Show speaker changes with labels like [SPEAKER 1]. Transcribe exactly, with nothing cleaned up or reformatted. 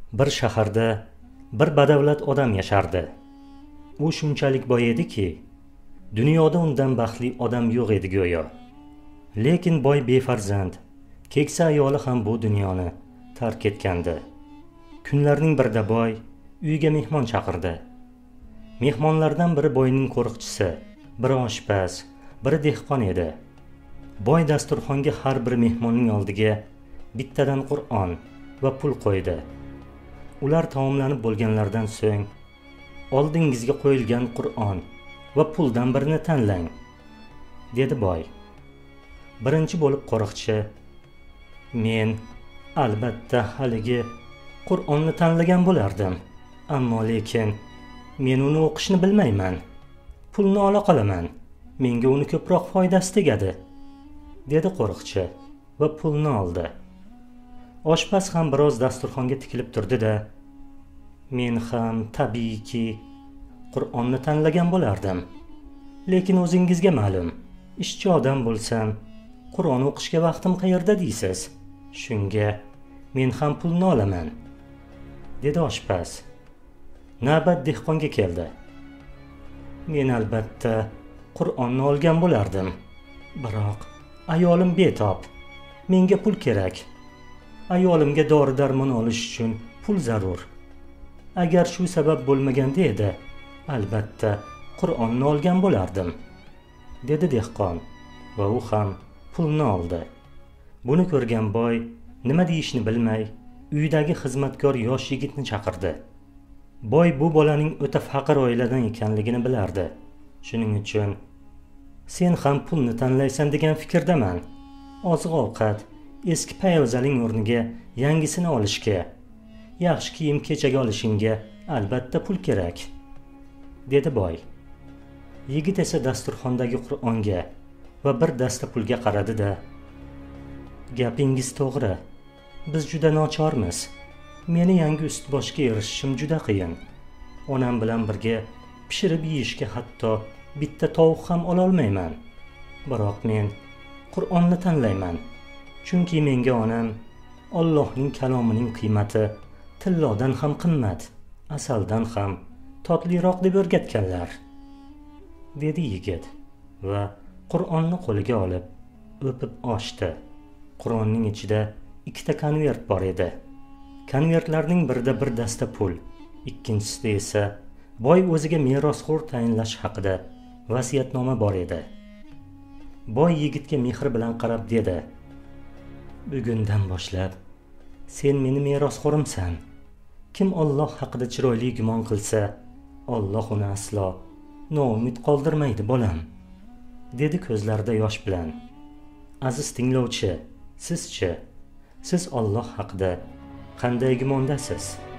[SPEAKER 1] Bir shaharda bir badavlat odam yashardi. U shunchalik boy ediki, dunyoda undan baxtli odam yo'q edi go'yo. Lekin boy befarzand, keksa ayoli ham bu dunyoni tark etgandi. Kunlarning birida boy uyga mehmon chaqirdi. Mehmonlardan biri boyning qo'riqchisi, biri oshpaz, biri dehqon edi. Boy dasturxonga har bir mehmonning oldiga bittadan Qur'on va pul qo'ydi. Ular taomlanib bo'lganlardan so'ng, oldingizga qo'yilgan Qur'on va puldan birini tanlang, dedi boy. Birinchi bo'lib qo'riqchi, men albatta haligi Qur'onni tanlagan bo'lardim, ammo lekin men uni o'qishni bilmayman. Pulni ola qolaman. Menga uni ko'proq foydasi tegadi, dedi qo'riqchi va pulni oldi. Oshpaz ham biroz dasturxonga tikilib turdi-da, men ham tabiiyki Qur'onni tanlagan bo'lardim. Lekin o'zingizga ma'lum, ishchi odam bo'lsam, Qur'on o'qishga vaqtim qayerda deysiz? Shunga men ham pulni olaman, dedi oshpaz. Navbat dehqonga keldi. Men albatta Qur'onni olgan bo'lardim, biroq ayolim betob. Menga pul kerak. Ayolimga dori-darmon olish uchun pul zarur. Agar shu sabab bo'lmaganda edi, albatta Qur'onni olgan bo'lardim, dedi dehqon va u ham pulni oldi. Buni ko'rgan boy nima deyishni bilmay, uydagi xizmatkor yosh yigitni chaqirdi. Boy bu bolaning o'ta faqir oiladan ekanligini bilardi. Shuning uchun sen ham pulni tanlaysan degan fikrdaman. Oziq-ovqat, eski poyabzaling o'rniga yangisini olishga, yaxshi kiyim-kechak olishingga albatta pul kerak, dedi boy. Yigit esa dasturxondagi Qur'onga va bir dasta pulga qaradi-da, gapingiz to'g'ri. Biz juda nochormiz. Meni yangi ust-boshga erishishim juda qiyin. Onam bilan birga pishirib yeyishga hatto bitta tovuq ham ola olmayman. Biroq men Qur'onni tanlayman. Chunki menga onam Allohning kalomining qiymati tillodan ham qimmat, asaldan ham totliroq deb o'rgatganlar, dedi yigit va Qur'onni qo'liga olib o'pib ochdi. Qur'onning ichida ikkita konvert bor edi. Konvertlarning birida bir dasta pul, ikkinchisida esa boy o'ziga merosxo'r tayinlash haqida vasiyatnoma bor edi. Boy yigitga mehr bilan qarab dedi: bugundan boshlab sen meni merosxo'rimsan. Kim Alloh haqida chiroyli gumon qilsa, Alloh uni aslo noumid qoldirmaydi bolam, dedi ko'zlarida yosh bilan. Aziz tinglovchi, sizchi? Siz Alloh haqida qanday gumondasiz?